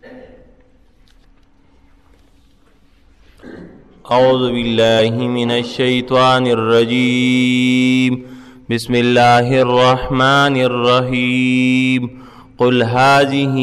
اعوذ باللہ من الشیطان الرجیم بسم اللہ الرحمن الرحیم قل هذه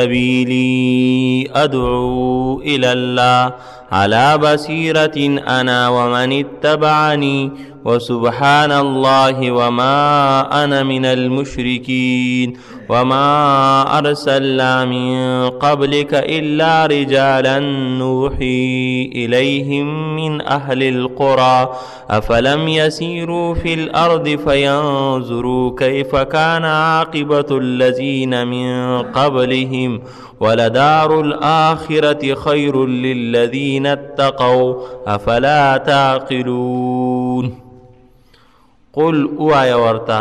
سبیلی ادعو الى اللہ على بصیرة انا ومن اتبعنی وسبحان الله وما أنا من المشركين وما أرسلنا من قبلك إلا رجالا نوحي إليهم من أهل القرى أفلم يسيروا في الأرض فينظروا كيف كان عاقبة الذين من قبلهم ولدار الآخرة خير للذين اتقوا أفلا تعقلون قل اوایا ورتا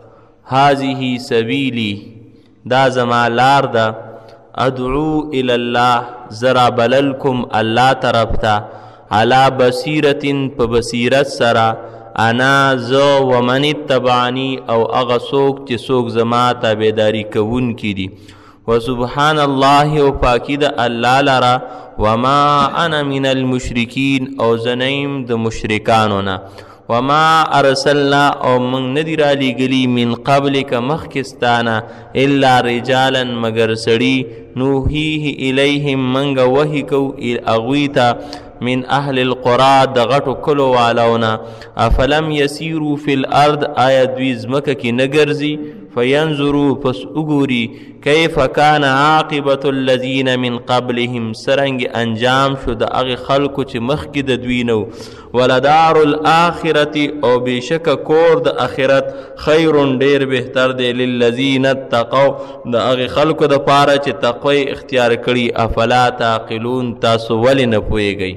هذه سبیلی دا زما لار دا ادعو الى الله زرا بللکم الله طرف تا علا بصیرت پا بصیرت سرا انا زو ومن اتبعنی او اغسوک چی سوک زما تابیداری کون کی دی وسبحان الله او پاکی دا اللہ لرا وما انا من المشرکین او زنیم دا مشرکانونا وما ارسلنا او من ندی را لگلی من قبلک مخکستانا الا رجالا مگر سڑی نوحیه الیهم منگا وحی کو اغویتا من اهل القرى دغټو کلو والاونا افلم يسيروا في الارض آیا دوی زمکه کی نگرزی فینظروا پس اگوری کیف کان عاقبت الذین من قبلهم سرنگ انجام شد اغی خلقو چی مخی د دوینو ولدار الاخرت او بیشک کور د اخرت خیرون دیر بہتر دے للذین اتقو د اغی خلقو د پارا چی تقوی اختیار کری افلا تعقلون تاسو ولی نپوئے گئی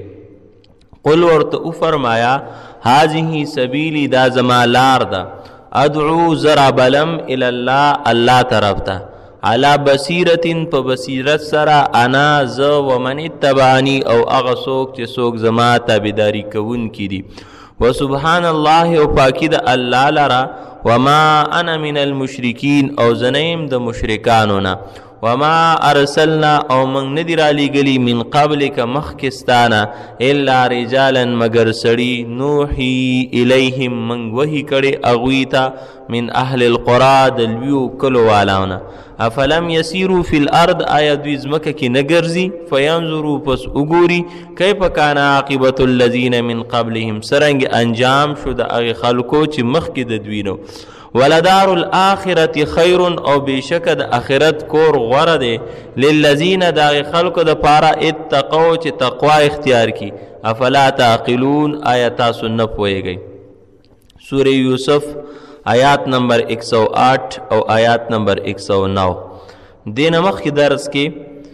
قل ورت او فرمایا هذه سبیلی دا زما لار دا ادعو زرا بلم الاللہ اللہ طرف تا علا بصیرت پا بصیرت سرا انا ز ومن اتبعنی او اغسوک چی سوک زما تابداری کون کی دی وسبحان اللہ او پاکی دا اللہ لرا وما انا من المشرکین او زنیم دا مشرکانونا وما ارسلنا او من ندر علی گلی من قبلک مخکستانا الا رجالا مگر سڑی نوحی الیہم من وحی کڑی اغویتا من اہل القرى دلویو کلو والاونا افلم یسیرو فی الارض آیا دویز مکہ کی نگرزی فینظرو پس اگوری کیف کان عاقبت الذین من قبلهم سرنگ انجام شد اغی خلقو چی مخ کی ددوینو ولدار الاخرت خیر او بیشک د اخرت کور غور دے للذین دا خلق د پارا اتقو چی تقوی اختیار کی افلا تعقلون آیتا سنپ ہوئے گئی سورہ یوسف آیات نمبر 108 او آیات نمبر 109 دین مخ کی درس کی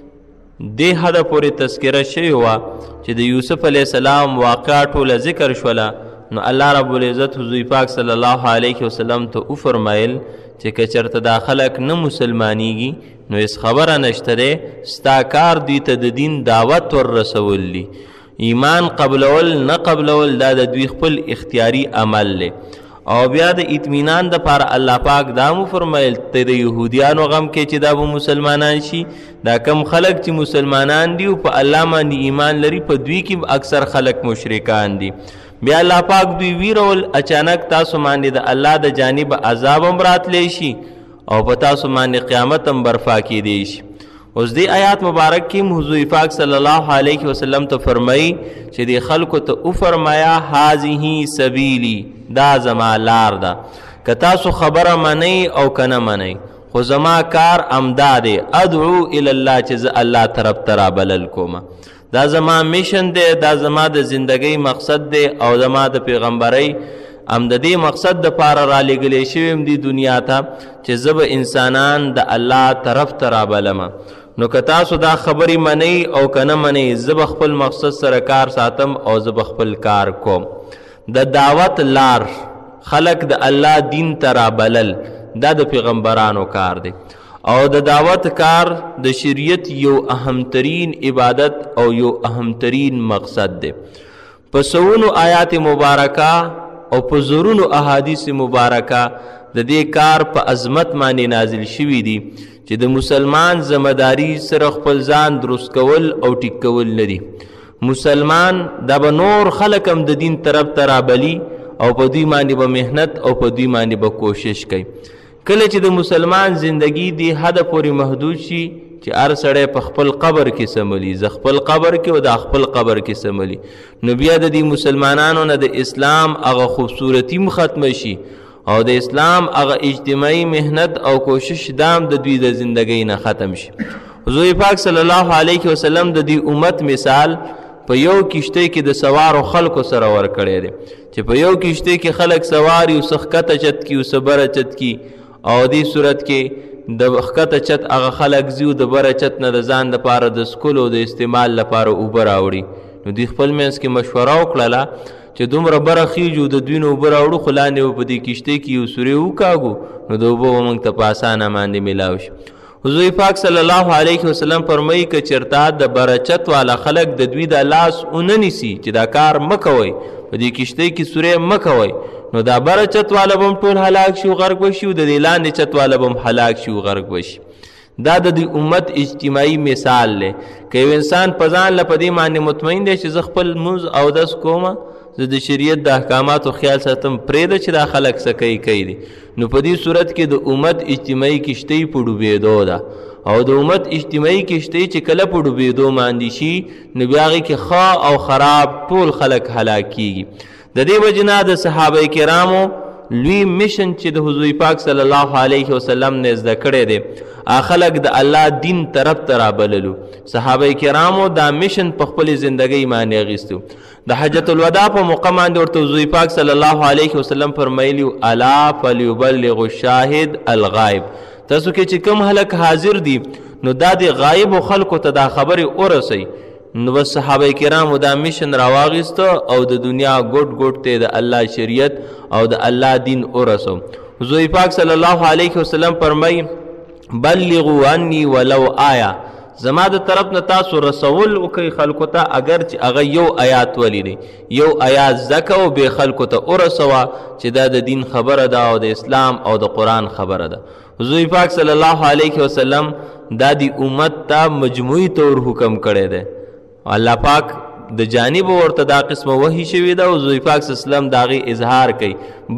دے حد پوری تذکرہ شوی ہوا چی د یوسف علیہ السلام واقعات ټول ذکر شولا نو اللہ رب العزت حضور پاک صلی اللہ علیہ وسلم تو او فرمائل چی کچرت دا خلق نه مسلمانیگی نو اس خبر نشتره ستا کار دیتا دا دین دعوت ور رسول لی ایمان قبلول نه قبلول دا دوی خپل اختیاری عمل لے او بیا د اطمینان د پار الله پاک دامو فرمایل ته د یهودیانو غم کې چې دا به مسلمانان شي دا کم خلق چې مسلمانان دی او په الله باندې ایمان لري په دوی کې اکثر خلق مشرکان دي بیا الله پاک دوی ویرول اچانک تاسو باندې د الله د جانب عذاب هم راتلی شي او په تاسو باندې قیامت هم برپا کیدی شي اوس دی آیات مبارک کی حضور پاک صلی اللہ علیہ وسلم تو فرمائی چې دی خلق تو او فرمایا هذه سبیلی دا زما لار دا که تاسو خبر منی او کنه منی خو زما کار امداد ادعو الاللہ چیز اللہ طرف ترا بلل کوما دا زما میشن دے دا زما د زندگی مقصد دے او زما د پیغمبری ام د دې مقصد د پاره را لګلې شویم دی دنیا ته چې زب انسانان د الله طرف ته رابلم نو که تاسو دا خبرې منئ او که نه منئ زه به خپل مقصد سره کار ساتم او زه به خپل کار کوم د دعوت لار خلق د الله دین ته رابلل دا د پیغمبرانو کار دی او د دعوت کار د شریعت یو اهمترین عبادت او یو اهمترین مقصد دی په سونو آیات مبارکه او په زورونو احادیث مبارکه د دې کار په عظمت باندې نازل شوی دي چې د مسلمان ذمہداري سره خپل ځان درست کول او ټیک کول نه دي. مسلمان دا به نور خلک هم د دین طرف ته رابلي او په دوی باندې به محنت او په دوی باندې به کوشش کوي. کله چې د مسلمان زندگی دی حد پورې محدود شي چې هر سړی په خپل قبر کې سملي، زه خپل قبر کې او د خپل قبر کې سملي، نو بیا د دې مسلمانانو نه د اسلام هغه خوبصورتي ختم شي او د اسلام هغه اجتماعي محنت او کوشش دام د دوی د زندګۍ نه ختم شي. حضور پاک صلی الله علیه وسلم د دې امت مثال په یو کشته کې د سوارو خلکو سره ورکړی دی چې په یو کشته کې خلک سوار یو ښکته چت کې یو صبره چت کې، او دې صورت کې د ښکته چت هغه خلک ځي د بره چت نه د ځان دپاره د څښلو د استعمال لپاره اوبه راوړي. نو دوی خپل منځ کې مشوره وکړله چې دومره بره خیجو د دوی نه اوبه راوړو، خو لاندې به په دې کشتۍ کې یو سورې وکاږو نو د اوبه به موږ ته په اسانه باندې میلاو شي. حضور پاک صلی الله علیه وسلم فرمایي که چېرته د برچت والا خلک د دوی د لاس ونه نیسي چې دا کار مه کوئ، په دې کشتۍ کې سورې مه کوئ، نو دا برچت والا به هم ټول هلاک شي او غرق بشي او د دې لاندې چت والا به هم هلاک شي او غرق بشي. دا د دې امت اجتماعي مثال دی. که یو انسان په ځان له په دې باندې مطمئن دی چې زه خپل لمونځ اودس کومه، زه د شریعت د احکاماتو خیال ساتم، پرېږده چې دا خلک څه کوي دي، نو په دې صورت کې د امت اجتماعي کشتۍ په ډوبېدو ده. او د امت اجتماعي کشتۍ چې کله په ډوبېدو باندې شي نو بیا هغې کې ښه او خراب ټول خلک هلاک کېږي. د دې وجې نه د صحابه کرامو لوی میشن چې د حضور پاک صلی الله علیه وسلم نه زده کړی دی، خلک د الله دین طرف ته رابللو. صحابه کرامو دا میشن په خپل زندګۍ باندې اخیستو. د حجت الوداع په موقع باندې ورته حضور پاک صلی الله علیه وسلم فرمایلی الا فلیبلغ الشاهد الغایب، تاسو کې چې کوم هلک حاضر دي نو دا د غایب خلکو ته دا خبرې ورسوي. نو بس صحابه کرامو دا میشن راواغیسته او د دنیا ګوټ ګوټ ته د الله شریعت او د الله دین ورسو. حضور پاک صلی الله علیه وسلم فرمایي بلغوا عني ولو آیه، زما د طرف نه تاسو رسول وکړئ خلکو ته، اگر چې هغه یو آیات ولیدئ، یو آیات زده کوه بې خلکو ته ورسوه چې دا د دین خبره ده او د اسلام او د قرآن خبره ده. حضور پاک صلی الله علیه وسلم دا د امت ته مجموعي طور حکم کړی دی. الله پاک د جانب ورته دا قسمه وحی شوې ده او حضور پاک صلی الله علیه وسلم د هغې اظهار کوي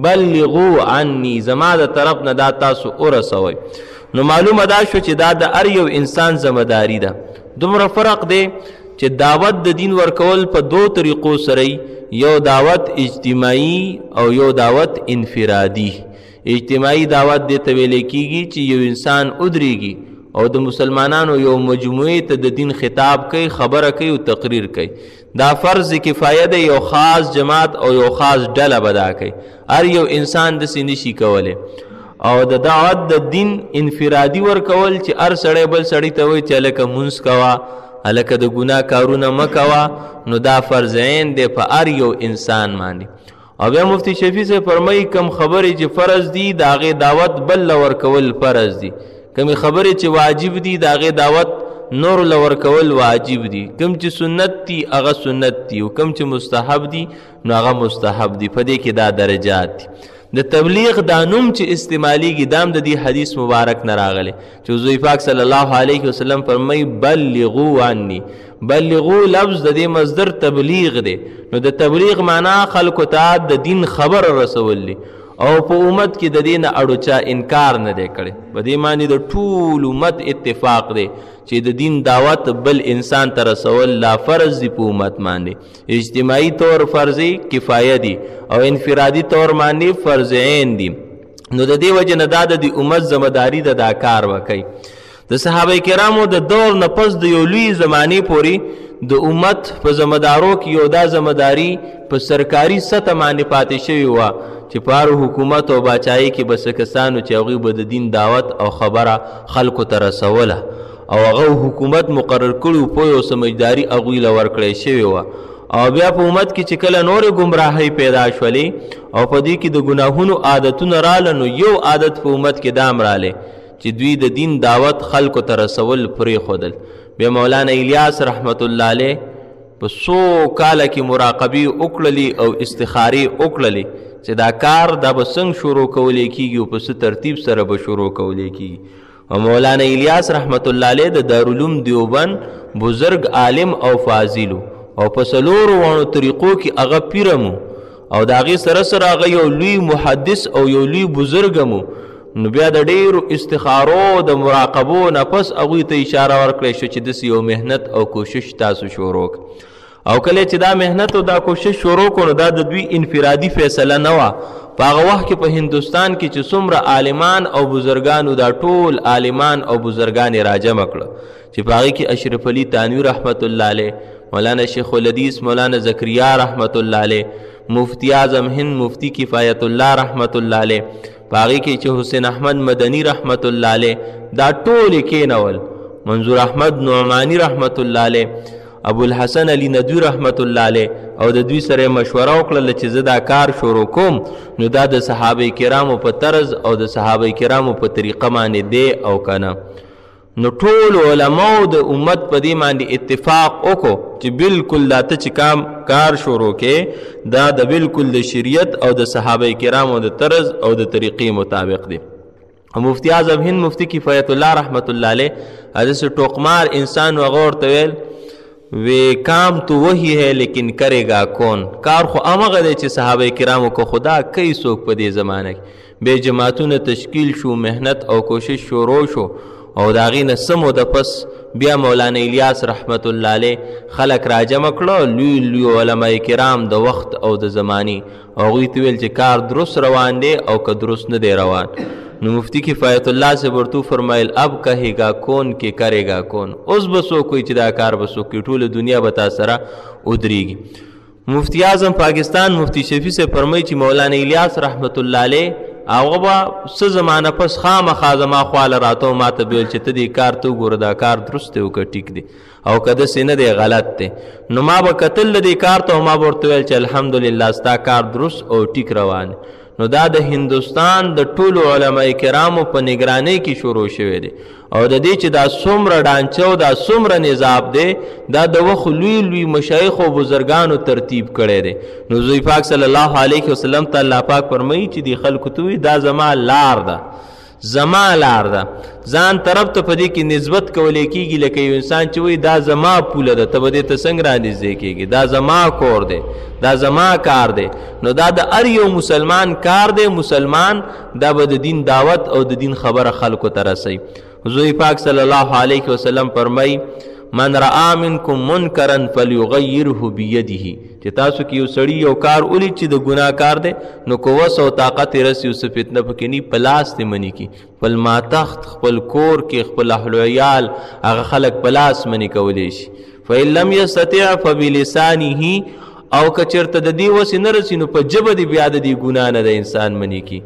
بلغوا عني، زما د طرف نه دا تاسو ورسوئ. نو معلومه دا شو چې دا د هر یو انسان ذمہداري ده. دومره فرق دی چې دعوت د دین ورکول په دو طریقو سره، یو دعوت اجتماعي او یو دعوت انفرادي. اجتماعي دعوت دې ته ویلی کېږي چې یو انسان ودرېږي او د مسلمانانو یو مجموعې ته د دین خطاب کوي، خبره کوي او تقریر کوي. دا فرض کفایه ده، یو خاص جماعت او یو خاص ډله به دا کوي، هر یو انسان داسې نشي کولی. او د دعوت د دین انفرادي ورکول چې هر سړی بل سړی ته وایي چې هلکه مونځ کوه، هلکه د ګناه کارونه مه کوه، نو دا فرض عین دی په هر یو انسان باندې. او بیا مفتی شفیع صاحب فرمایي کم خبرې چې فرض دي د هغې دعوت بل له ورکول فرض دي، کمی خبرې چې واجب دي د هغې دعوت نور له ورکول واجب دي، کم چې سنت دي هغه سنت دي، او کم چې مستحب دي نو هغه مستحب دي. په دې کې دا درجات دي. د تبلیغ دا نوم چې استعمالیږي دام د دې حدیث مبارک نه راغلی چې حضور پاک صلی الله علیه وسلم فرمایي بلغوا عني. بلغو لفظ د دې مصدر تبلیغ دی. نو د تبلیغ معنا خلکو ته د دین خبر رسول دی او په امت کې د دې نه اړو چا انکار نه دی کړی. په دې معنی د ټول امت اتفاق دی چې د دین دعوت بل انسان ته رسول لا فرض دی په امت باندې. اجتماعي طور فرض کفایه دی او انفرادي طور باندې فرض عین دی. نو د دې وجه نه دا د امت ذمہداري ده دا کار وکړي. د صحابه کرامو د دور نه پس د یو لوی زمانې پورې د امت په ذمہدارو کې یو دا ذمہداري په سرکاري سطح باندې پاتې شوې وه چې په هر حکومت او باچایي کې به څه کسانو چې هغوی به د دین دعوت او خبره خلکو ته رسوله او هغه حکومت مقرر کړي پوی او سمجداري هغوی له ورکړی شوې وه. او بیا په امت کې چې کله نورې ګمراهۍ پیدا شولې او په دې کې د ګناهونو عادتونه راله، نو یو عادت په امت کې دام رالی چې دوی د دین دعوت خلکو ته رسول پرېښودل. بیا مولانا الیاس رحمت الله علیه په 100 کاله کې مراقبې وکړلې او استخارې وکړلې چې دا کار دا به څنګه شروع کولی کېږي او په څه ترتیب سره به شروع کولی کېږي. او مولانا الیاس رحمت الله علیه د دارالعلوم دیوبند بزرگ عالم او فاضل او په څلورو وړو طریقو کې هغه پیرمو او د هغې سره سره هغه یو لوی محدث او یو لوی بزرګ مو. نو بیا د ډیرو استخارو د مراقبو نه پس هغوی ته اشاره ورکړی شو چې داسې یو محنت او کوشش تاسو شروع او کله چې دا محنت او دا کوشش شروع کړو دا د دوی انفرادي فیصله نه وه. په هغه وخت کې په هندوستان کې چې څومره عالمان او بزرګانو دا ټول عالمان او بزرګان یې راجمع کړه چې په هغې کې اشرف علي تانوي رحمت الله علیه، مولانا شیخ الحدیث مولانا زکریا رحمت الله علیه، مفتی اعظم هند مفتی کفایت الله رحمت الله علیه، باغی کې چې حسین احمد مدنی رحمت الله علیه دا ټول کېنول، منظور احمد نعمانی رحمت الله علیه، ابوالحسن علی ندوی رحمت الله علیه او د دوی سره مشوره وکړله چې زه دا کار شروع کوم نو دا د صحابه کرامو په طرز او د صحابه کرامو په طریقه باندې دی او کنه. نو ټول علماو د امت په دې باندې اتفاق وکړو چې بالکل دا ته چې کار شروع کې دا د بالکل د شریعت او د صحابه کرامو د طرز او د طریقې مطابق دی. مفتی اعظم هند مفتی کفایت الله رحمت الله علیه حدیث ټوقمار انسان وغور تویل وی کام تو وہی ہے لیکن کرے گا کون. کار خو امغه دی چې صحابه کرامو کو خدا کئی څوک په دې زمانه کې به جماعتونه تشکیل شو، محنت او کوشش شروع شو او د هغې نه څه موده پس بیا مولانا الیاس رحمت الله علیه خلک راجمع کړه، لوی لوی علمای کرام د وخت او د زمانې او هغوی ته ویل چې کار درست روان دی او که درست نه دی روان. نو مفتی کفایت الله سے ورتو فرمایل اب کہے گا کون کہ کرے گا کون. اوس به څوک کوي چې دا کار به څوک کوي، ټوله دنیا به تا سره ودرېږي. مفتی اعظم پاکستان مفتی شفیع سے فرمایي چې مولانا الیاس رحمت الله علیه هغه به څه زمانه پس خامخا زما خواله راته ما ته به ویل چې ته دې کار ته وګوره دا کار درست دی او که ټیک دی او که داسې نه دی غلط دی. نو ما به کتل د دې کار ته او ما به ورته ویل چې الحمدلله ستا کار درست او ټیک روان دی. نو دا د هندوستان د ټولو علماء کرامو په نگرانی کې شروع شوی دی او د دې چې دا څومره ډانچه او دا څومره نظام دی دا د وخت لوی لوی مشایخ او بزرګانو ترتیب کړی دی. نو حضور پاک صلی الله علیه وسلم ته الله پاک فرمایي چې دی خلکو ته وایي دا زما لار ده، زما لار ده. ځان طرف ته په دې کې نسبت کولی کېږي لکه یو انسان چې وایي دا زما پوله ده، ته به دې ته څنګه رانږدې کېږي، دا زما کور دی، دا زما کار دی. نو دا د هر یو مسلمان کار دی. مسلمان دا به د دین دعوت او د دین خبره خلکو ته رسوي. حضور پاک صلی الله علیه وسلم فرمایي من رأى منکم منکرا فلیغیره بیده، چې تاسو کې یو سړي یو کار ولید چې د ګناه کار دی نو که وس او طاقت یې رسي اوس فتنه پکې نه په لاس دې منې کړي، خپل ماتخت خپل کور کې خپل اهل عیال هغه خلک په لاس منې کولی شي. فإن لم یستطع فبلسانه، او که چېرته د دې وسې نه رسي نو په ژبه دې بیا د دې ګناه نه د انسان منې کړي.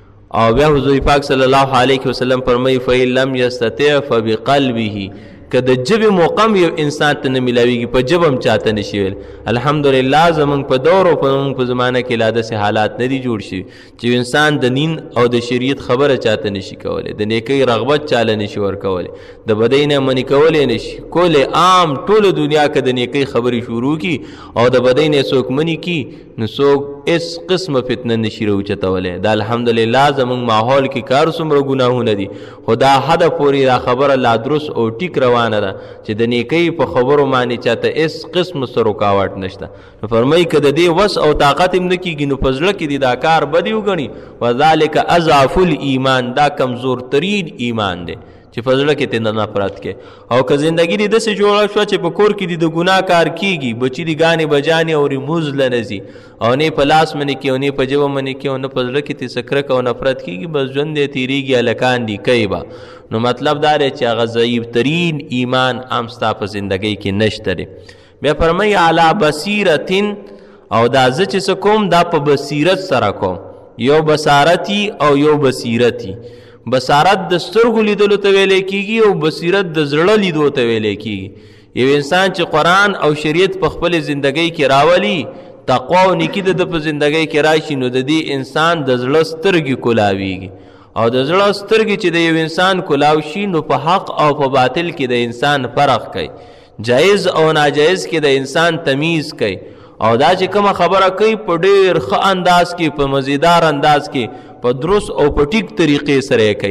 او بیا حضور پاک صلی الله علیه وسلم فرمایي فإن لم یستطع فبقلبه، که د ژبې موقم یو انسان ته نه میلاویږي په ژبه هم چاته نشي ویل. الحمدلله زموږ په دور او زموږ په زمانه کې لا داسې حالات نه دي جوړ شوي چې انسان د دین او د شریعت خبره چاته نشي کولی، د نیکۍ رغبت چاله نشي ورکولی، د بدۍ نه منې کولی نشي کولی. عام ټوله دنیا که د نیکۍ خبرې شروع کړي او د بدۍ نه څوک منې کړي نو څوک هېڅ قسمه فتنه نشي راوچتولی. دا الحمدلله زموږ ماحول کې کار څومره ګناهونه دي خو دا حده پورې دا خبره لا درست او ټیک روانه ده چې د نیکۍ په خبرو باندې چاته هېڅ قسم څه رکاوټ نشته. نو فرمایي که د دې وس او طاقت هم نه کېږي نو په زړه کې دې دا کار بدې وګڼي وذلک اضعف الایمان، دا کمزورترین ایمان دی چې په زړه کې ترې نفرت کې. او که زندګي دې داسې جوړه شوه چې په کور کې دې د ګناه کار کېږي، بچي دې ګانې بجانې او رموز له نه ځي او نه په لاس منې کې او نه په ژبه منې کې او نه په زړه کې ترې څه کرکه او نفرت کېږي، بس ژوند دې تېرېږي هلکان دي کوي به. نو مطلب دا دی چې هغه ضعیف ترین ایمان هم ستا په زندګۍ کې نشته دی. بیا فرمایي علی بصیرتن، او دا زه چې څه کوم دا په بصیرت سره کوم، یو بصارتی او یو بصیرتی. بصارت د سترګو لیدلو ته ویلی کېږي او بصیرت د زړه لیدو ته ویلی کېږي. یو انسان چې قرآن او شریعت په خپل زندګۍ کې راولي، تقوا او نیکي د په زندګۍ کې راشي نو د دې انسان د زړه سترګې کولاویږي. او د زړه سترګې چې د یو انسان کولاو شي نو په حق او په باطل کې د انسان فرق کوي، جایز او ناجایز کې د انسان تمیز کوي. او دا چې کومه خبره کوي په ډېر ښه انداز کې، په مزیدار انداز کې، په درست او په ټیک طریقې سره کوي.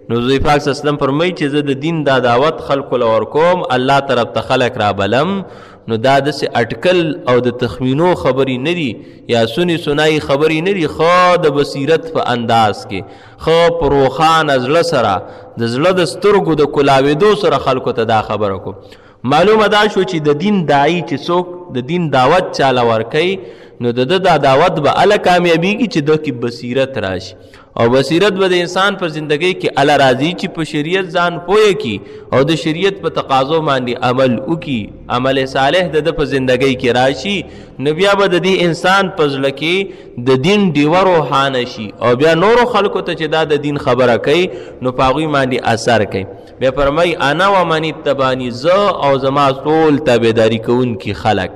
نو حضور پاک صلی الله علیه وسلم فرمایي چې زه د دین دا دعوت خلکو له ورکوم الله طرف ته خلک رابلم نو دا داسې اټکل او د تخمینو خبرې نه دي یا سنی سنایي خبرې نه دي، خو د بصیرت په انداز کې، خو په روښانه زړه سره د زړه د سترګو د کلاوېدو سره خلکو ته دا خبره کو. معلومه دا شو چې د دین داعي چې څوک د دین دعوت چاله ورکوي نو د ده دا دعوت به اله کامیابیږي چې ده کې بصیرت راشي، او بصیرت به د انسان پر زندګۍ کې اله راځي چې په شریعت ځان پوهه کی او د شریعت په تقاضو باندې عمل وکي، عمل صالح د ده په زندګۍ کې راشي، نو بیا به د دې انسان په زړه کې د دین ډیوه روښانه شي او بیا نورو خلکو ته چې دا د دین خبره کوي نو په هغوی باندې اثر کوي. بیا فرمایي انا ومن اتبعني، زه او زما ټول تابعداري کوونکي خلک.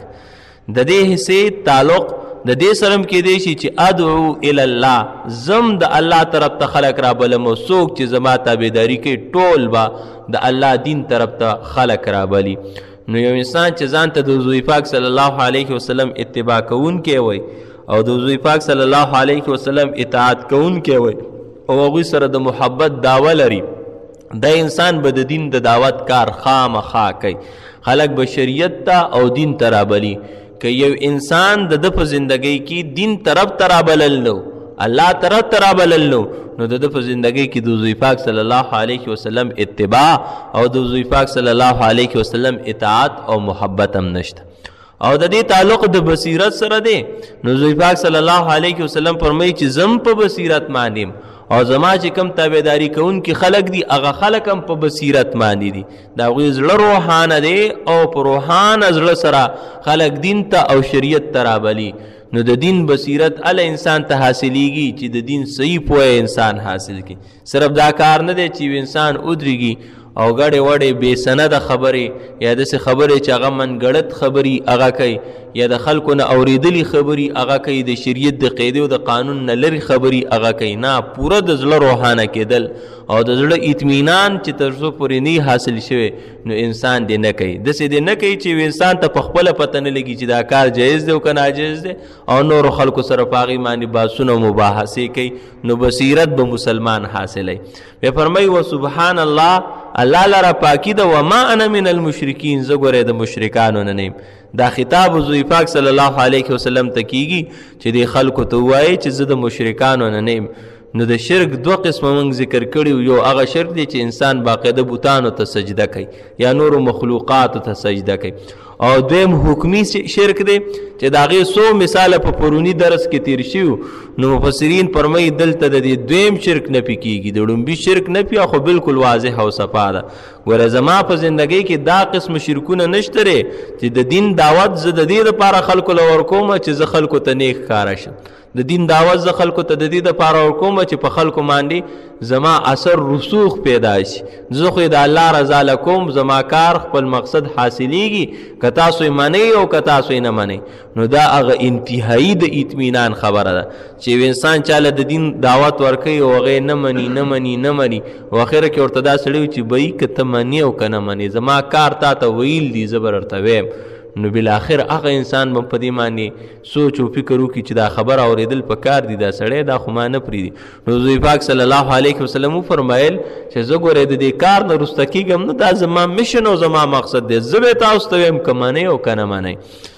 د دې حصې تعلق د دې سرم کې دی چې ادعو الی الله، زم د الله طرف ته خلق را بلم، او څوک چې زما تابعداري کوي ټول به د الله دین طرف ته خلق را بلی. نو یو انسان چې ځان ته د حضور پاک صلی الله علیه وسلم اتباع کوونکی وي او د حضور پاک صلی الله علیه وسلم اطاعت کوونکی وي او هغوی سره د محبت دعوه لري، دا انسان به د دین د دعوت کار خامخا کوي، خلق به شریعت ته او دین ته رابلي. که یو انسان د ده په زندګۍ کې دین طرف ته رابلل نو، الله طرف ته رابلل نو د ده په زندګۍ کې د حضور پاک صلی الله علیه وسلم اتباع او د حضور پاک صلی الله علیه وسلم اطاعت او محبت هم نشته. او د دې تعلق د بصیرت سره دی. نو حضور پاک صلی الله علیه وسلم فرمایي چې زم په بصیرت باندې او زما چې کوم تابعداري کوونکي خلک دي هغه خلک هم په بصیرت باندې دي، د هغوی زړه روښانه دی او په روښانه زړه سره خلک دین ته او شریعت ته رابلي. نو د دین بصیرت اله انسان ته حاصلیږي چې د دین صحیح پوهه انسان حاصل کړي. صرف دا کار نه دی چې انسان ودرېږي او ګډې وډې بې سنده خبرې یا داسې خبرې چې هغه منګړت خبرې هغه کوي یا د خلکو نه اورېدلي خبرې هغه کوي، د شریعت د قاعدې او د قانون نه لرې خبرې هغه کوي. نه، پوره د زړه روښانه کېدل او د زړه اطمینان چې تر څو پورې نه حاصل شوی نو انسان دې نه کوي. داسې دې نه کوي چې انسان ته په خپله پته نه لګي چې دا کار جایز دی او که ناجایز دی او نورو خلکو سره په هغې باندې بحثونه او مباحثې کوي، نو بصیرت به مسلمان حاصلی. بیا فرمایي وسبحان الله، الله لره پاکي ده، وما انا من المشرکین، زه ګورې د مشرکانو نه نیم. دا خطاب حضور پاک صلی الله علیه وسلم ته کیږي چې دې خلکو ته ووایي چې زه د مشرکانو نه نیم. نو د شرک دوه قسمه موږ ذکر کړي، یو هغه شرک دی چې انسان باقاعده بوتانو ته سجده کوي یا نورو مخلوقاتو ته سجده کوي، او دویم حکمی شرک دی چې د هغې څو مثاله په پروني درس کې تیر شوي. نو مفسرین فرمایي دلته د دې دویم شرک نفي کیږي، د ړومبي شرک نفي خو بالکل واضح او صفا ده. ګوره زما په زندګۍ کې دا قسم شرکونه نشته دی چې د دین دعوت زه د دې دپاره خلکو له ورکوم چې زه خلکو ته نیک ښکاره شم، د دین دعوت زه خلکو ته د دې دپاره ورکوم چې په خلکو باندې زما اثر رسوخ پیدا شي، زه خو د الله رضا لکوم، زما کار خپل مقصد حاصلیږي، که تاسو یې منئ او که تاسو یې نه منئ. نو دا هغه انتهایی د اطمینان خبره ده چې یو انسان چاله د دین دعوت ورکوي او هغه نه مني نه مني نه مني او اخره کې ورته دا سړی چې بهی که ته مني او که نه مني، زما کار تا ته ویل دي زه به درته ویم. نو بالاخر هغه انسان به په دې باندې سوچ او فکر وکړي چې دا خبره اورېدل پکار دي، دا سړی دا خو ما نه پرېږدي. نو حضور پاک صلی الله علیه وسلم وفرمایل چې زه ګورې د دې کار نه رسته کېږم نه، دا زما مشن او زما مقصد دی، زه به تاسو ته ویم که منئ او که نه منئ.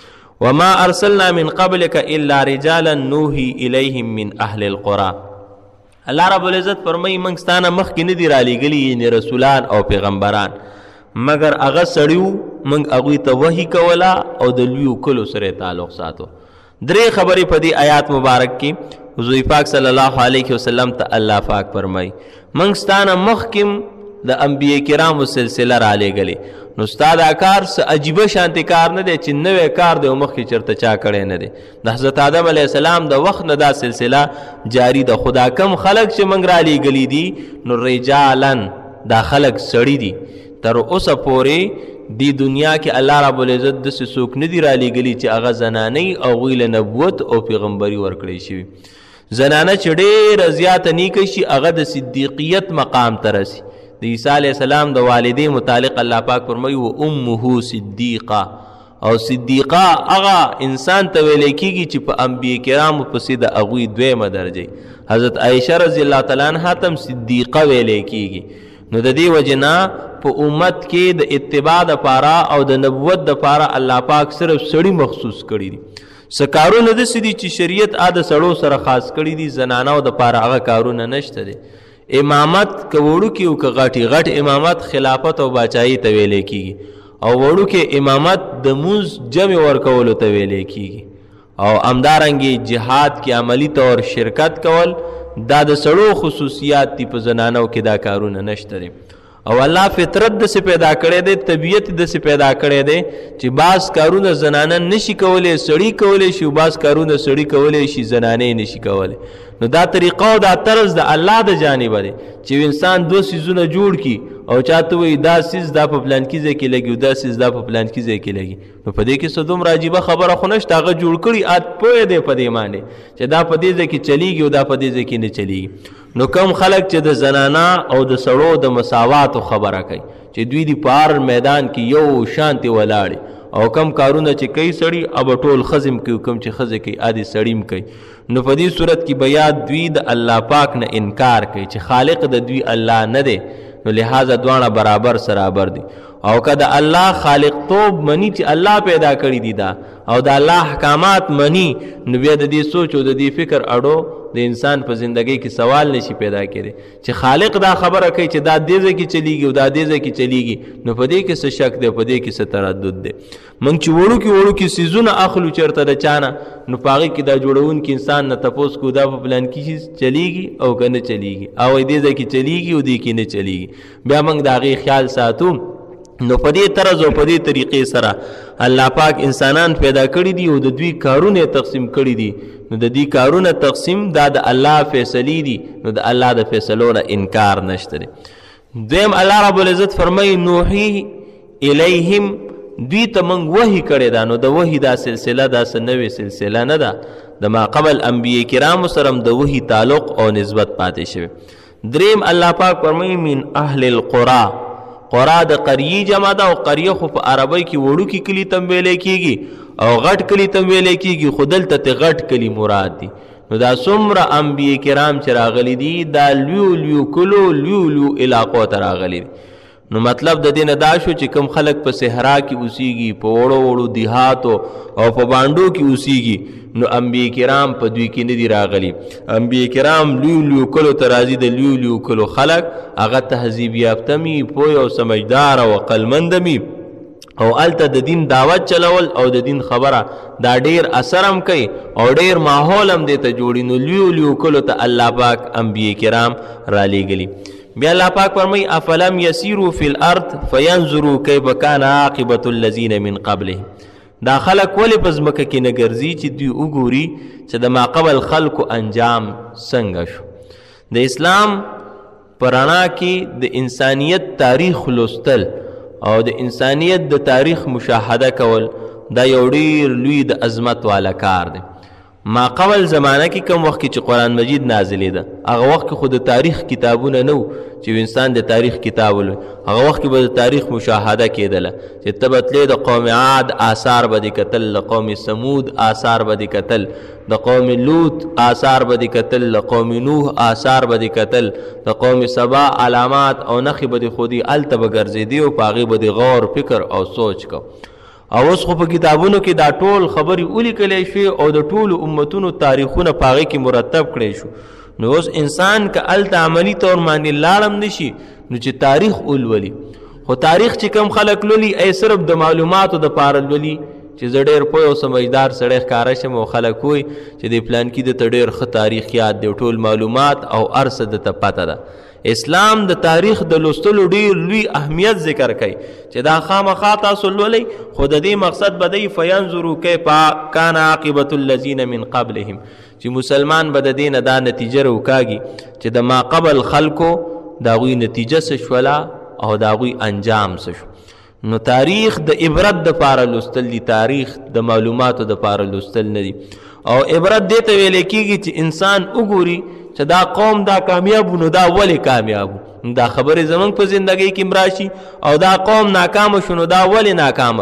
وما ارسلنا من قبلك الا رجالا نوحي الیهم من اهل القرى. الله رب العزت فرمایي موږ ستا نه مخکې نه دي رالیږلي یعنې رسولان او پیغمبران، مگر هغه سړي موږ هغوی ته وحي کوله او د لویو کلو سره تعلق ساتو. درې خبرې په دې آیات مبارک کې حضور پاک صلی الله علیه وسلم ته الله پاک فرمایي موږ ستا نه مخکې د انبیاء کرامو سلسله رالیږلې. نو ستا دا کار څه عجیبه شانتې کار نه دی چې نوی کار دی او مخکې چېرته چا کړی نه دی. د حضرت آدم علیه السلام د وخت نه دا سلسله جاری ده. خو دا کم خلک چې موږ رالیږلي دي نو رجالن دا خلک سړي دي. تر اوسه پورې دی دنیا کې الله رب العزت داسې څوک نه دي رالیږلي چې هغه زنانۍ او هغوی له نبوت او پیغمبري ورکړی شوي. زنانه چې ډېره زیاته نیکه شي هغه د صدیقیت مقام ته رسي. د عیسی علیه السلام د والدې متعلق الله پاک فرمایي و امه صدیقه، او صدیقه هغه انسان ته ویل کېږي چې په انبیاء کرامو پسې د هغوی دویمه درجه حضرت عایشه رضی الله تعالی عنها ته صدیقه ویل کېږي. نو د دې وجې نه په امت کې د اتباع دپاره او د نبوت دپاره الله پاک صرف سړي مخصوص کړي دي. څه کارونه داسې دي چې شریعت د سړو سره خاص کړي دي، زنانو دپاره هغه کارونه نشته دي. امامت که وړوکي او که غټي، غټ امامت خلافت او باچایي ته ویلی کېږي، او وړوکې امامت د مونځ جمع ورکولو ته ویلی کېږي. او همدارنګې جهاد کې عملی طور شرکت کول دا د سړو خصوصیات دي، په زنانو کې دا کارونه نشته دي. او الله فطرت داسې پیدا کړی دی، طبیعت داسې پیدا کړی دی چې بعض کارونه زنانه نشي کولی، سړي کولی شي، او بعض کارونه سړي کولی شي، زنانې نشي کولی. نو دا طریقه او دا طرز د الله د جانبه دی چې انسان دو سیزونه جوړ کړي او چاته وایي دا سیز دا په پلانکي ځای کې لګي او دا سیز دا په پلانکي ځای کې لګي. نو په دې کې څه دومره عجیبه خبره خو نشته، هغه جوړ کړي پوهه دی په دې باندې چې دا په دې ځای کې چلیږي او دا په دې ځای کې نه چلیږي. نو کم خلک چې د زنانا او د سړو د مساواتو خبره کوي چې دوی د پار میدان کې یو شانتي ولاړي، او کم کارونه چې کوي سړي اب ټول خزم کوي، کم چې خزه کوي عادي سړیم کوي. نو په دې صورت کې بیا دوی د الله پاک نه انکار کوي چې خالق د دوی الله نه دی، نو لہذا دواړه برابر سرابر دي. او که د الله خالق توب منی چې الله پیدا کړی دي دا او د الله احکامات منی، نو بیا د دې سوچ او د دې فکر اړو د انسان په زندگی کې سوال نشي پیدا کړي چې خالق دا خبره کوي چې دا دې ځای کې چلیږي او دا دې ځای کې چلیږي. نو په دې کې څه شک دی، په دې کې څه تردد دی. موږ چې وړوکي سیزونه اخلو چېرته د چانه، نو په هغې کې دا جوړونکي انسان نه تپوس کو دا په پلان کې چلیږي او که نه چلیږي، او دې ځای کې چلیږي او دې کې نه چلیږي. بیا موږ د هغې خیال ساتو. نو په دې طرز او په دې طریقې سره الله پاک انسانان پیدا کړي دي او د دوی کارونه تقسیم کړي دي. نو د دې کارونه تقسیم دا د الله فیصلې دي، نو د الله د فیصلو نه انکار نشته دی. دویم الله رب العزت فرمایي نوحي الیهم، دوی ته موږ وحی کړی دا. نو د وحی دا سلسله دا څه نوې سلسله نه ده، د ما قبل انبیاء کرامو سره د وحی تعلق او نسبت پاتې شوی. دریم الله پاک فرمایي من اهل القرى، قرا د قریه جمع ده، او قریه خو په عربی کې وړوکي کلي ته ویلی کېږي او غټ کلي ته ویلی کېږي، خو دلته ته غټ کلي مراد دي. نو دا څومره انبیاء کرام چې راغلي دي دا لیو کلو لیو علاقو ته راغلي دي. نو مطلب د دې نه دا شو چې کوم خلک په صحرا کې اوسیږي، په وړو دیهاتو او په بانډو کې اوسیږي، نو انبیاء کرام په دوی کې نه دي راغلي. انبیاء کرام لیو کلو ته راځي، د لیو کلو خلک هغه تهذیب یافته مي، پوه او سمجدار او عقلمند مي، او هلته د دین دعوت چلول او د دین خبره دا ډیر اثر هم کوي او ډیر ماحول هم دې ته جوړي. نو لیو کلو ته الله پاک انبیاء کرام را لیږلي. بیا الله پاک فرمایي افلم یسیروا فی الارض فینظروا کیف کان عاقبة الذین من قبلهم، دا خلق ولی په ځمکه کې نه ګرځي چې دوی وګوري چې د ما قبل خلقو انجام څنګه شو. د اسلام په رڼا کې د انسانیت تاریخ لوستل او د انسانیت د تاریخ مشاهده کول دا یو ډیر لوی د عظمت والا کار دی. ما قبل زمانه کې کوم وخت چې قرآن مجید نازلې ده، هغه وخت کې خو د تاریخ کتابونه نه و چې انسان د تاریخ کتاب ولولي. هغه وخت کې به د تاریخ مشاهده کېدله چې ته به تلې د قوم عاد آثار به دې کتل، د قوم سمود آثار به دې کتل، د قوم لوط آثار به دې کتل، د قوم نوح آثار به دې کتل، د قوم سبا علامات او نښې به دې خودي هلته به ګرځېدې او په هغې به دې غور فکر او سوچ کو. او اوس خو په کتابونو کې دا ټول خبرې ولیکلی شوې او د ټولو امتونو تاریخونه په هغې کې مرتب کړی شو. نو اوس انسان که هلته عملي طور باندې لاړم نشي نو چې تاریخ ولولي. خو تاریخ چې کم خلک لولي ای صرف د معلوماتو دپاره لولي چې زه ډېر پوه او سمجدار سړی ښکاره شم او خلک وایي چې د پلانکي دته ډېر ښه تاریخ یاد دی، ټول معلومات او هر څه دته پته ده. اسلام د تاریخ د لوستلو ډیر لوی اهمیت ذکر کوي چې دا خامخا تاسو لولئ، خو د دې مقصد به دی فینظروا کیف کان عاقبة الذین من قبلهم، چې مسلمان به د دې نه دا نتیجه راوکاږي چې د ما قبل خلکو د هغوی نتیجه څه شوله او د هغوی انجام څه شو. نو تاریخ د عبرت دپاره لوستل دي، تاریخ د معلوماتو دپاره لوستل نه دي. او عبرت دې ته ویلی کېږي چې انسان وګوري چې دا قوم دا کامیاب نو دا ولې کامیاب، دا خبرې زمونږ په زندګۍ کې مراشي، او دا قوم ناکامه شو نو دا ولې ناکامه شو.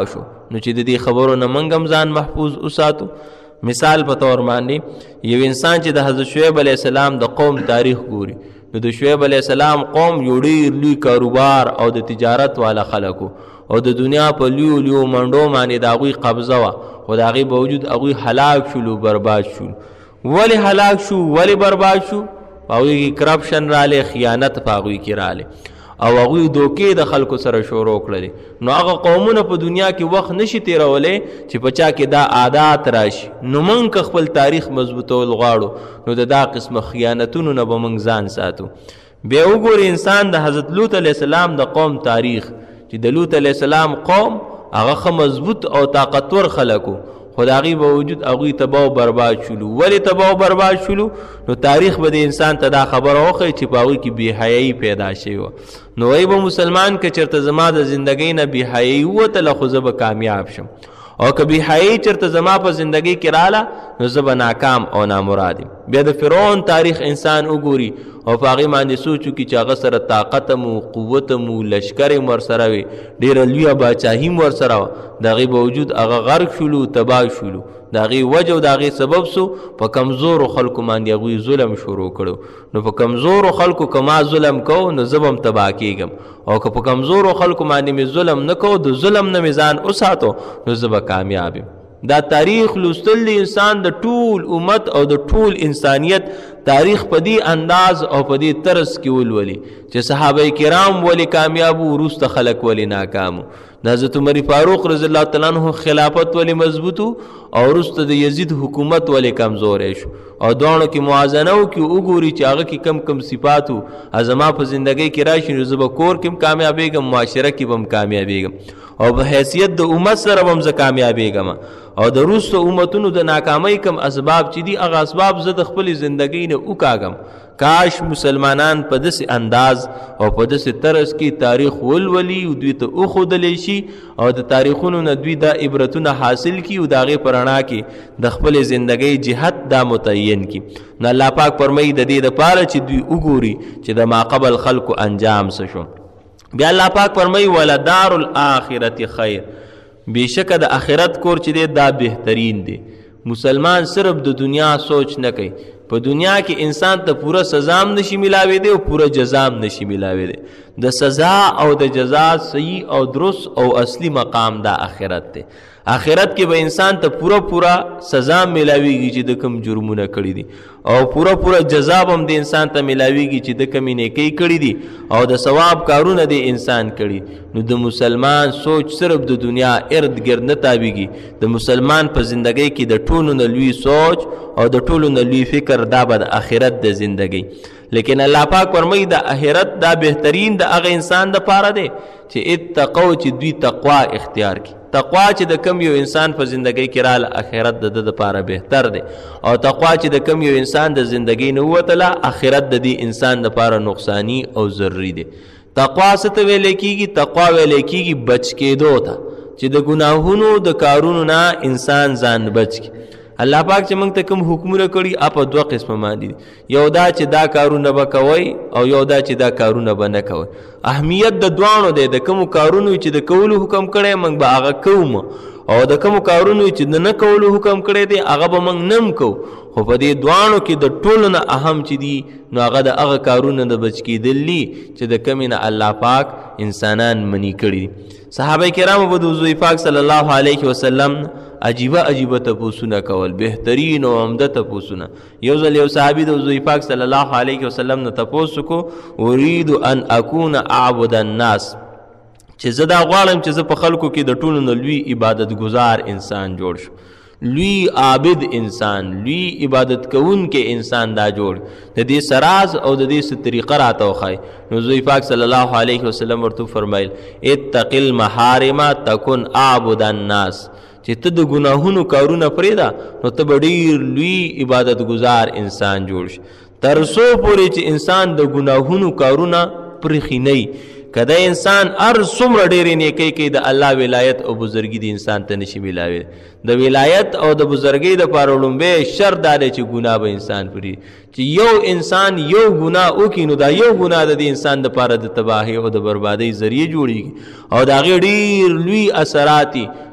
نو چې د دې خبرو نه موږ هم ځان محفوظ وساتو. مثال په طور باندې یو انسان چې د حضرت شعیب علیه السلام د قوم تاریخ ګوري، نو د شعیب علیه السلام قوم یو ډېر لوی کاروبار او د تجارت والا خلکو او د دنیا په لیو لیو منډو باندې د هغوی قبضه وه، خو د هغې باوجود هغوی هلاک شولو، برباد شولو. ولې هلاک شو، ولې برباد شو؟ په هغوی کې کرپشن رالی، خیانت په هغوی کې رالی او هغوی دوکې د خلکو سره شروع کړلې. نو هغه قومونه په دنیا کې وخت نشي تیرولی چې په چا کې دا عادات راشي. نو موږ که خپل تاریخ مضبوطول غواړو نو د دا قسمه خیانتونو نه به موږ ځان ساتو. بیا وګوري انسان د حضرت لوط علیه السلام د قوم تاریخ، چې د لوط علیه السلام قوم هغه ښه مضبوط او طاقتور خلکو، خو د هغې باوجود هغوی تباه و برباد شولو. ولې تباه و برباد شولو؟ نو تاریخ به د انسان ته دا خبره وښیي چې په هغوی کې بېحیایي پیدا شوې وه. نو وایي به مسلمان که چېرته زما د زندګۍ نه بېحیایي ووتله خو زه به کامیاب شم، او که بېحیایي چېرته زما په زندګۍ کې راله نو زه به ناکام او نامراد یم. بیا د فرعون تاریخ انسان وګوري او په هغې باندې سوچ وکړي چې هغه سره طاقت هم و، قوت هم و، لشکر هم ورسره وي، ډېره لویه باچاهي هم ورسره وه، د هغې باوجود هغه غرق شولو، تباه شولو. د هغې وجه او د هغې سبب سو په کمزورو خلکو باندې هغوی ظلم شروع کړو. نو په کمزورو خلکو که ما ظلم کوو نو زه به هم تباه کېږم، او که په کمزورو خلکو باندې مې ظلم نه کوو، د ظلم نه مې ځان وساتو، نو زه به کامیاب یم. دا تاریخ لوستل د انسان د ټول امت او د ټول انسانیت تاریخ په دې انداز او په دې طرز کې ولولي چې صحابه کرام ولې کامیاب و، وروسته خلک ولې ناکام و. د حضرت عمر فاروق رضی الله تعالی عنه خلافت ولې مضبوط و او وروسته د یزید حکومت ولې کمزوری شو. او دواړو کې موازنه وکړي، وګوري چې هغه کې کم کم صفات و زما په زندګۍ کې راشي نو زه به کور کې هم کامیابېږم، معاشره کې به هم کامیابېږم، او په حیثیت د امت سره به هم زه کامیابېږم. او د وروسته امتونو د ناکامۍ کم اسباب چې دي هغه اسباب زه د خپلې زندګۍ نه وکاږم. کاش مسلمانان په داسې انداز او په داسې طرز کې تاریخ ولولي او دوی ته وښودلی شي او د تاریخونو نه دوی دا عبرتونه حاصل کړي او د هغې په رڼا کې د خپلې زندګۍ جهت دا متعین کړي. نو الله پاک فرمایي د دې دپاره چې دوی وګوري چې د ماقبل خلکو انجام څه شو. بیا الله پاک فرمایي ولدار الاخرة خیر، بېشکه د آخرت کور چې دی دا بهترین دی. مسلمان صرف د دنیا سوچ نه کوي، په دنیا کې انسان ته پوره سزا هم نشي میلاوېدی او پوره جزا هم نشي میلاوېدی. د سزا او د جزا صحیح او درست او اصلي مقام دا آخرت دی. آخرت کې به انسان ته پوره سزا میلاویږي چې د کم جرمونه کړي دي، او پوره جزا هم د انسان ته میلاویږي چې د کمې نیکۍ کړي دي او د ثواب کارونه د انسان کړي. نو د مسلمان سوچ صرف د دنیا ارد گرد نه تابېږي. د مسلمان په زندګۍ کې د ټولو نه لوی سوچ او د ټولو نه لوی فکر دا به د آخرت د زندګۍ. لیکن الله پاک فرمایي د آخرت دا بهترین د هغه انسان دپاره دی چې اتقوا، چې دوی تقوا اختیار کړي. تقوا چې د کم یو انسان په زندګۍ کې راله آخرت د ده دپاره بهتر دی، او تقوا چې د کم یو انسان د زندګۍ نه ووتله آخرت د دې انسان دپاره نقصانی او ضروري دی. تقوا څه ته ویلی کېږي؟ تقوا ویلی کېږي بچ کېدو ته، چې د ګناهونو د کارونو نه انسان ځان بچ کړي. الله پاک چې موږ ته کوم حکمونه کړي په دوه قسمه باندې دي، یو دا چې دا کارونه به کوئ او یو دا چې دا کارونه به نه کوئ. اهمیت د دواړو دی. د کومو کارونو چې د کولو حکم کړی موږ به هغه کوو، او د کومو کارونو چې د نه کولو حکم کړی دی هغه به موږ نه هم کوو. خو په دې دواړو کې د ټولو نه اهم چې دي نو هغه د هغه کارونه د بچ کېدل دي چې د کمې نه الله پاک انسانان منی کړي دي. صحابه کرامو به د حضور پاک صلی الله علیه وسلم عجیبه تپوسونه کول، بهترین او عمده تپوسونه. یو ځل یو صحابي د حضور پاک صلی الله علیه وسلم نه تپوس وکړو، اريد ان اكون اعبد الناس، چې زه دا غواړم چې زه په خلکو کې د ټولو نه لوی عبادت گزار انسان جوړ شم، لوی عابد انسان، لوی عبادت کوونکی انسان دا جوړ. د دې سراز او د دې څه طریقه راته وښایي. نو حضور پاک صلی الله علیه وسلم ورته فرمایل اتق المحارم تکن اعبد الناس، چې ته د ګناهونو کارونه پرېږده نو ته به ډېر لوی عبادت گزار انسان جوړ شي. تر څو پورې چې انسان د ګناهونو کارونه پرېښي نه، که د انسان هر څومره ډېرې نیکۍ کوي د الله ولایت او بزرګي د انسان ته نشي میلاوی. د ولایت او د بزرګۍ دپاره لومبی شرط دا دی چې ګناه به انسان پرېږدي. چې یو انسان یو ګناه وکړي نو دا یو ګناه د دې انسان دپاره د تباهۍ او د بربادۍ ذریعه جوړېږي او د هغې ډېر لوی اثرات دي.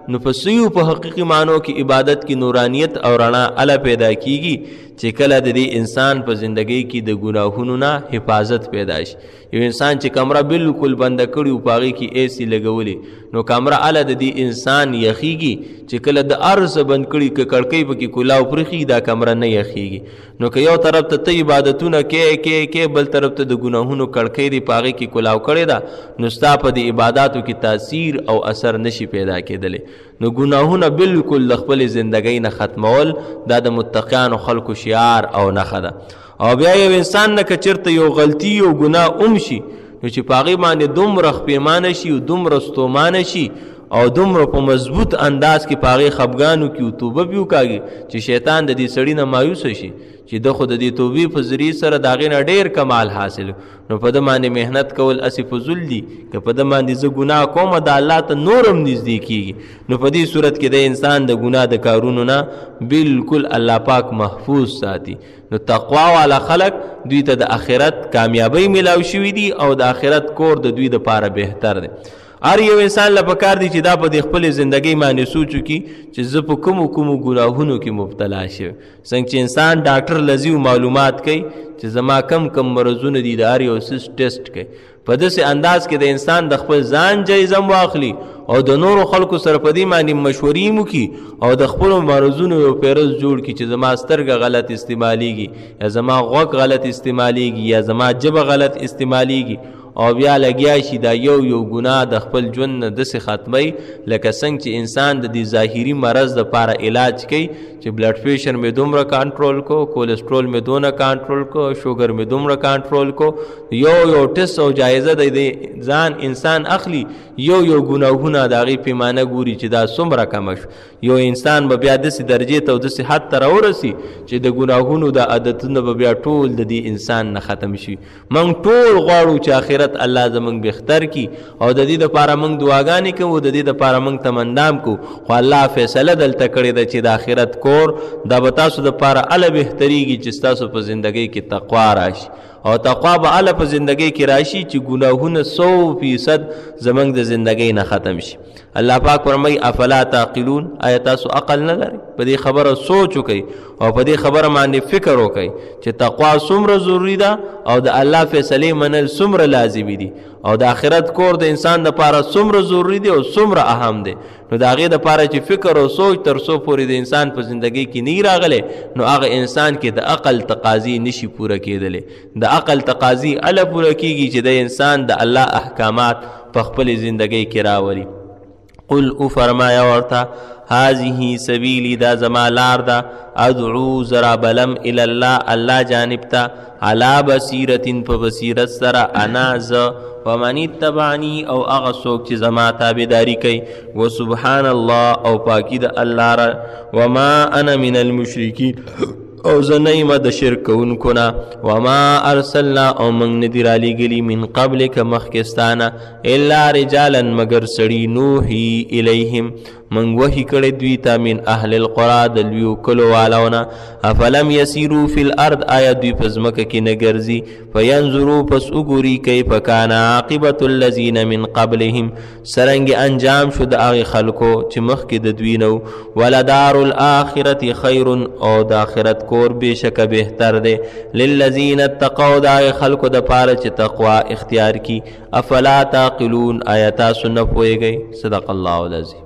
نو په صحیح په حقیقي معنو کې عبادت کې نورانیت او رڼا اله پیدا کیږي چې کله د دې انسان په زندګۍ کې د ګناهونو نه حفاظت پیدا شي. یو انسان چې کمره بالکل بنده کړي او په هغې کې ایسی لګولې نو کمره اله د دې انسان یخیږي چې کله د ارزه بند کړي که کړکۍ پکې کلاو پرېښي دا کمره نه یخیږي. نو که یو طرف ته عبادتونه کې بل طرف ته د ګناهونو کړکۍ دی په هغې کې کلاو کړې ده نو ستا په دې عباداتو کې تاثیر او اثر نشي پیدا کېدلی. نو ګناهونه بالکل د خپلې زندګۍ نه ختمول دا د متقیانو خلکو شعار او نښه ده. او بیا یو انسان نه که چېرته یو غلطي او ګناه شي نو چې په هغې باندې دومره خپیمانه شي او دومره ستومانه شي او دومره په مضبوط انداز کې په هغې خفګانو کې او توبه پې وکاږي چې شیطان د دې سړي نه مایوسه شي چې ده خو د دې توبې په ذریعې سره د هغې نه ډېر کمال حاصل نو په ده باندې محنت کول اسې فضول دي. که په ده باندې زه ګناه کوم د الله ته نور هم نږدې کېږي نو په دې صورت کې د انسان د ګناه د کارونو نه بالکل الله پاک محفوظ ساتي. نو تقوا والا خلق دوی ته د آخرت کامیابی میلاو شوي دي او د آخرت کور د دوی دپاره بهتر دی. هر یو انسان له پکار دی چې دا په د خپلې زندګۍ باندې سوچ وکړي چې زه په کومو ګناهونو کې مبتلا شوی. څنګه چې انسان ډاکټر لذي معلومات کوي چې زما کم مرضونه دي د هر یو سیس ټیسټ کوي په داسې انداز کې د انسان د خپل ځان جایزه واخلي او د نورو خلکو سره په دې باندې مشورې وکړي او د خپلو مرضونو یو پیرز جوړ کړي چې زما سترګه غلط استعمالیږي یا زما غوږ غلط استعمالیږي یا زما ژبه غلط استعمالیږي او بیا لګیا شي دا یو ګناه د خپل ژوند نه داسې ختموي لکه څنګه چې انسان د دې ظاهري مرض دپاره علاج کوي چې بلډ پریشر مې دومره کنټرول کو کولیسټرول مې دونه کنټرول کو شوګر مې دومره کنټرول کو یو ټیسټ او جایزه د ځان انسان اخلي یو ګناهونه د هغې پیمانه ګوري چې دا څومره کمه شو. یو انسان به بیا داسې درجې ته او داسې حد ته راورسي چې د ګناهونو د عادتونه به بیا ټول د دې انسان نه ختم شي. موږ ټول غواړو چې آخرت الله زمونږ بهتر کی او د دې دپاره موږ دعاګانې کوو د دې دپاره موږ تمندام کوو خو الله فیصله دلته کړې ده چې د آخرت کور دا به تاسو دپاره اله بهتریږي چې ستاسو په زندګۍ کې تقوا راشي او تقوا به اله په زندګۍ کې راشي چې ګناهونه 100% زمونږ د زندګۍ نه ختم شي. الله پاک فرمایي افلا تعقلون آیا تاسو عقل نه لرئ؟ په دې خبره سوچ وکئ او په دې خبره باندې فکر وکئ چې تقوا څومره ضروري ده او د الله فیصلې منل څومره لازمي دي او د آخرت کور د انسان دپاره څومره ضروري دی او څومره اهم دی. نو د هغې دپاره چې فکر او سوچ تر څو پورې د انسان په زندګۍ کې نه راغلی نو هغه انسان کې د عقل تقاضي نشي پوره کېدلی. د عقل تقاضي اله پوره کېږي چې د انسان د الله احکامات په خپلې زندګۍ کې راولي. قل او فرمایا ورته هذه سبیلی دا زما لار ده ادعو زرابلم الی الله جانب ته علی بصیرت په بصیرت سره انا ز ومن اتبعنی او هغه څوک چې زما تابعداري کوي وسبحان الله او پاکی د الله را وما انا من المشرکین او زه نه یم د شرک کوونکو نه وما ارسلنا او موږ نه دي رالیږلي من قبلک مخکې ستانه الا رجالا مگر سړي نوحي الیهم من وحی کړی دوی ته من اهل القرى د لویو کلو والاونه افلم یسیرو فی الارض آیا دوی په ځمکه کې نه ګرځي فینظرو پس وګوري کیف کان عاقبة الذین من قبلهم څرنګې انجام شو د هغې خلکو چې مخکې د دوی نه ولدار الاخرة خیر او د آخرت کور بېشکه بهتر دی للذین اتقوا د هغې خلکو دپاره چې تقوا اختیار کی افلا تعقلون آیا تاسو نه پوهېږئ؟ صدق الله العظیم.